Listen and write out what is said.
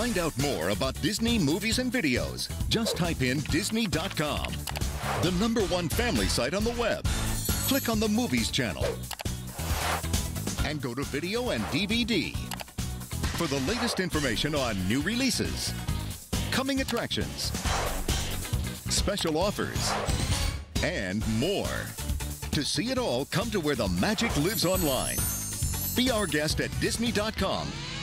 Find out more about Disney movies and videos. Just type in Disney.com, the #1 family site on the web. Click on the Movies channel and go to Video and DVD for the latest information on new releases, coming attractions, special offers, and more. To see it all, come to where the magic lives online. Be our guest at Disney.com